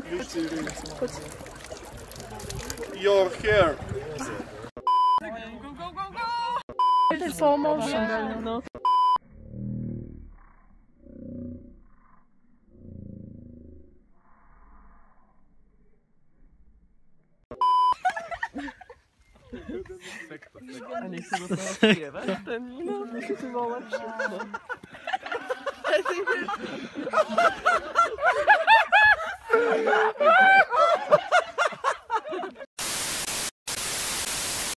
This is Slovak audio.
Your hair. To je slow motion, no. A nech sa do toho spievať, ten to bolo lepšie.